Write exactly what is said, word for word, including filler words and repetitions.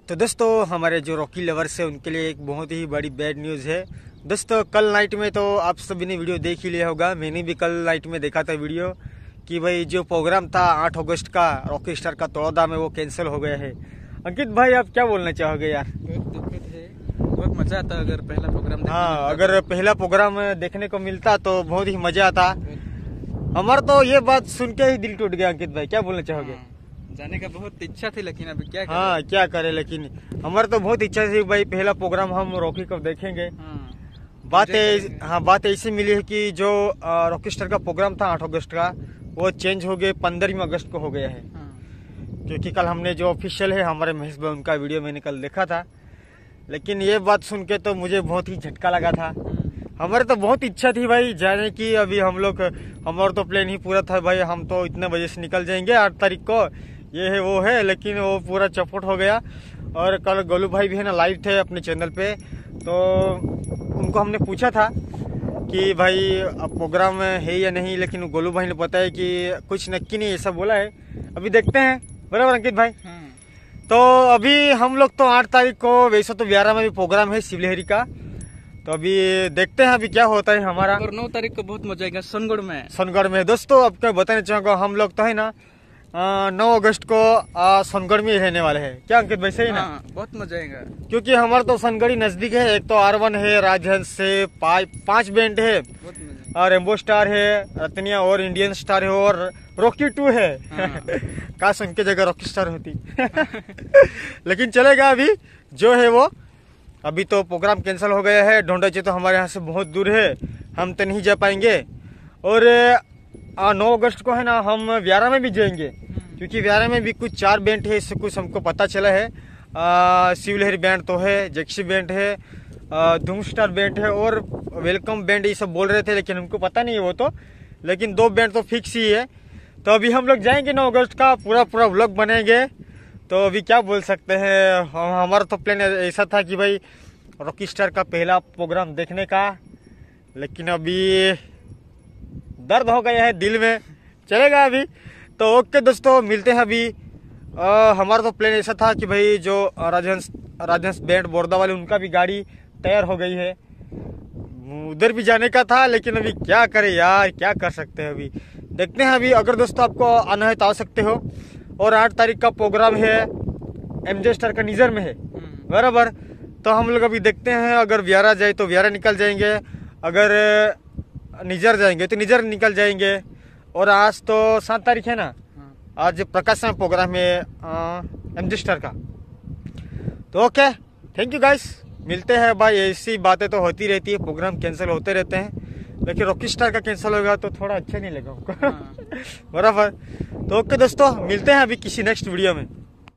तो दोस्तों हमारे जो रॉकी लवर्स है उनके लिए एक बहुत ही बड़ी बैड न्यूज़ है। दोस्तों कल नाइट में तो आप सभी ने वीडियो देख ही लिया होगा, मैंने भी कल नाइट में देखा था वीडियो कि भाई जो प्रोग्राम था आठ अगस्त का रॉकी स्टार का तड़ौदा में वो कैंसिल हो गया है। अंकित भाई आप क्या बोलना चाहोगे यार? बहुत दुखद है, बहुत मजा आता अगर पहला प्रोग्राम देखने हाँ, अगर पहला प्रोग्राम देखने को मिलता तो बहुत ही मजा आता। हमारा तो ये बात सुन के ही दिल टूट गया। अंकित भाई क्या बोलना चाहोगे? जाने का बहुत इच्छा थी लेकिन अभी क्या करें? हाँ क्या करे, लेकिन हमारे तो बहुत इच्छा थी भाई पहला प्रोग्राम हम रॉकी को देखेंगे। हाँ, बात है हाँ बात ऐसी मिली है कि जो रॉकी स्टार का प्रोग्राम था आठ अगस्त का वो चेंज हो गए पंद्रहवीं अगस्त को हो गया है। हाँ, क्योंकि कल हमने जो ऑफिशियल है हमारे महेश भाई उनका वीडियो मैंने कल देखा था, लेकिन ये बात सुन के तो मुझे बहुत ही झटका लगा था। हमारे तो बहुत इच्छा थी भाई जाने की। अभी हम लोग हमारा तो प्लान ही पूरा था भाई, हम तो इतने बजे से निकल जाएंगे आठ तारीख को, ये है वो है, लेकिन वो पूरा चौपट हो गया। और कल गोलू भाई भी है ना लाइव थे अपने चैनल पे, तो उनको हमने पूछा था कि भाई अब प्रोग्राम है या नहीं, लेकिन गोलू भाई ने बताया कि कुछ नक्की नहीं ऐसा बोला है। अभी देखते हैं, बराबर अंकित भाई? हाँ। तो अभी हम लोग तो आठ तारीख को वैसे तो ब्यारह में भी प्रोग्राम है शिवलहरी का, तो अभी देखते हैं अभी क्या होता है हमारा। और नौ तारीख को बहुत मजा आएगा सोनगढ़ में। सोनगढ़ में दोस्तों अब क्या बताना चाहूँगा, हम लोग तो है ना नौ अगस्त को सोनगढ़ में रहने वाले हैं। क्या अंकित भाई सही ना? हाँ, बहुत मजा आएगा क्योंकि हमारा तो सोनगढ़ ही नजदीक है। एक तो आर वन है, राजहंस से पांच बैंड है, बहुत मजा। और रेम्बो स्टार है, रत्निया और इंडियन स्टार है, और रॉकी टू है। हाँ। काश उनके जगह रॉकी स्टार होती। लेकिन चलेगा, अभी जो है वो अभी तो प्रोग्राम कैंसिल हो गया है। ढोंडाची तो हमारे यहाँ से बहुत दूर है, हम तो नहीं जा पाएंगे। और नौ अगस्त को है ना हम व्यारा में भी जाएंगे, क्योंकि व्यारा में भी कुछ चार बैंड है, इससे कुछ हमको पता चला है। शिवलहरी बैंड तो है, जैक्सी बैंड है, धूम स्टार बैंड है और वेलकम बैंड, ये सब बोल रहे थे, लेकिन हमको पता नहीं है वो तो, लेकिन दो बैंड तो फिक्स ही है। तो अभी हम लोग जाएंगे नौ अगस्त का, पूरा पूरा व्लॉग बनेंगे। तो अभी क्या बोल सकते हैं, हमारा तो प्लान ऐसा था कि भाई रॉकी स्टार का पहला प्रोग्राम देखने का, लेकिन अभी दर्द हो गया है दिल में। चलेगा अभी तो ओके दोस्तों, मिलते हैं अभी। आ, हमारा तो प्लान ऐसा था कि भाई जो राजहंस राजहंस बैंड बोरदा वाले उनका भी गाड़ी तैयार हो गई है, उधर भी जाने का था, लेकिन अभी क्या करें यार, क्या कर सकते हैं। अभी देखते हैं। अभी अगर दोस्तों आपको आना है तो आ सकते हो। और आठ तारीख का प्रोग्राम है एमजे स्टार का निजर में है, बराबर? तो हम लोग अभी देखते हैं, अगर व्यारा जाए तो व्यारा निकल जाएंगे, अगर निजर जाएंगे तो निजर निकल जाएंगे। और आज तो सात तारीख है ना, आज प्रकाश में प्रोग्राम है एमजे स्टार का। तो ओके, थैंक यू गाइस, मिलते हैं भाई। ऐसी बातें तो होती रहती है, प्रोग्राम कैंसिल होते रहते हैं, लेकिन रॉकी स्टार का कैंसिल होगा तो थोड़ा अच्छा नहीं लगा हमको। बराबर? तो ओके दोस्तों, मिलते हैं अभी किसी नेक्स्ट वीडियो में।